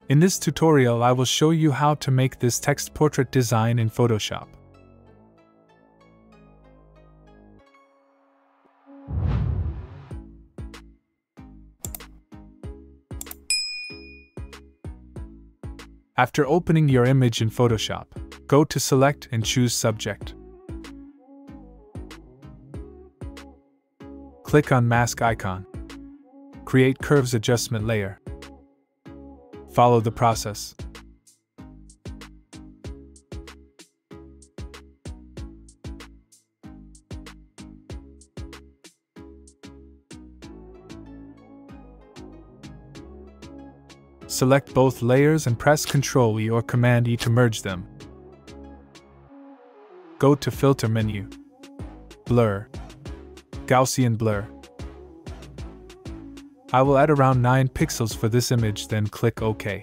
In this tutorial, I will show you how to make this text portrait design in Photoshop. After opening your image in Photoshop, go to Select and choose Subject. Click on Mask icon. Create Curves Adjustment layer. Follow the process. Select both layers and press Ctrl E or Command E to merge them. Go to Filter menu. Blur. Gaussian blur. I will add around 9 pixels for this image, then click OK.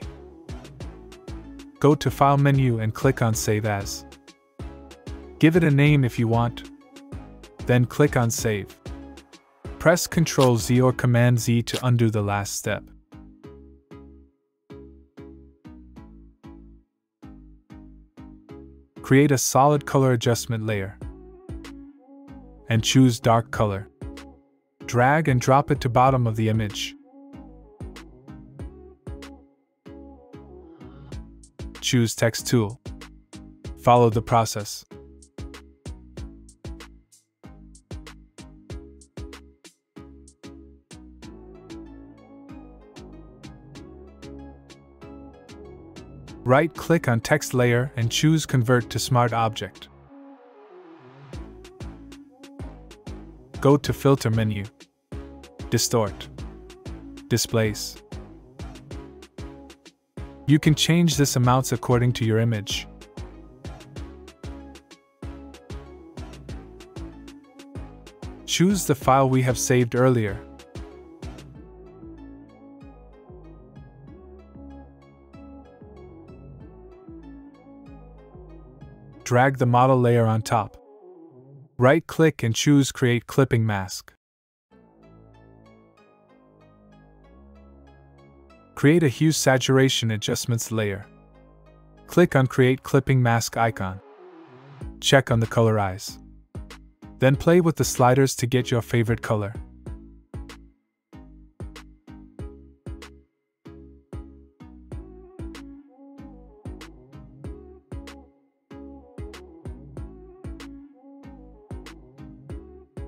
Go to File menu and click on Save As. Give it a name if you want. Then click on Save. Press Ctrl Z or Command Z to undo the last step. Create a solid color adjustment layer. And choose dark color. Drag and drop it to bottom of the image. Choose Text tool. Follow the process. Right-click on text layer and choose Convert to Smart Object. Go to Filter menu. Distort. Displace. You can change this amounts according to your image. Choose the file we have saved earlier. Drag the model layer on top. Right-click and choose Create Clipping Mask. Create a Hue Saturation Adjustments layer. Click on Create Clipping Mask icon. Check on the colorize. Then play with the sliders to get your favorite color.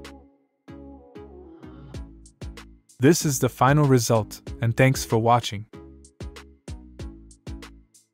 This is the final result, and thanks for watching.